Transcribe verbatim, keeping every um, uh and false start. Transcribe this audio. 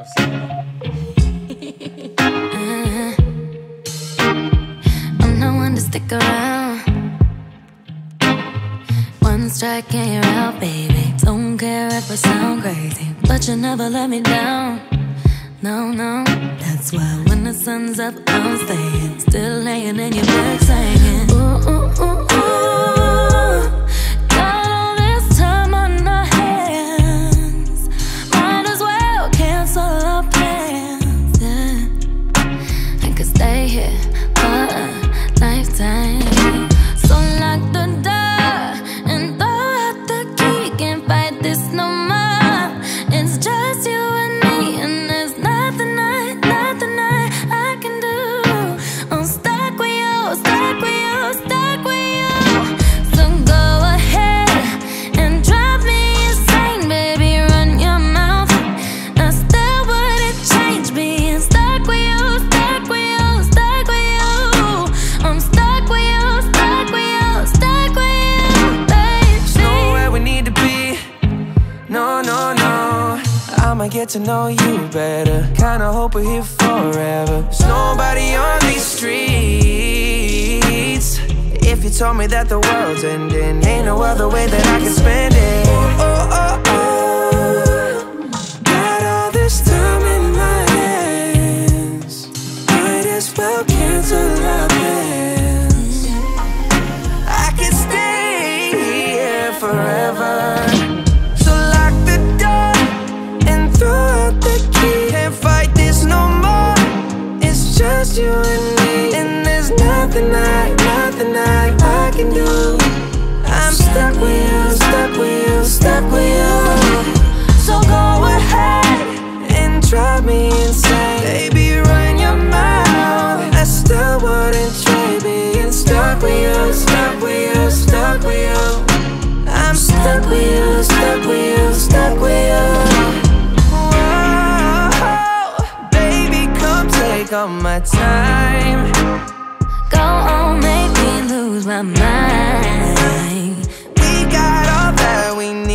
uh, I'm no one to stick around. One strike and you're out, baby. Don't care if I sound crazy, but you never let me down. No, no, that's why when the sun's up, I'm staying. Still laying in your bed singing. Ooh, ooh, ooh, ooh. Got all this time on our hands. Might as well cancel our plans, yeah. I could stay here for a lifetime. So lock the door and throw out the key. Can't fight this no more. It's just you and me, and there's nothing I, nothing I, I can do. I'm stuck with you, stuck with you, stuck with you. So go ahead and drive me insane, baby, run your mouth. I still wouldn't change being stuck with you, stuck with you, stuck with you. I'm stuck with you, stuck with you, stuck with you, baby. There's nowhere we need to be, no, no, no. I'ma get to know you better. Kinda hope we're here forever. There's nobody on these streets. If you told me that the world's ending, ain't no other way that I can spend it. Oh, oh, oh, oh. Got all this time in my hands. Might as well cancel our plans. I could stay here forever. So lock the door and throw out the key. Can't fight this no more. It's just you and me, and there's nothing I, nothing I, I can do. I'm stuck with you, stuck with you, stuck with you. So go ahead and drive me insane, baby, run your mouth. I still wouldn't trade being stuck with you, stuck with you, stuck with you. I'm stuck with you, stuck with you, stuck with you. Whoa, baby, come take all my time. Go on, make me lose my mind. We got all that we need.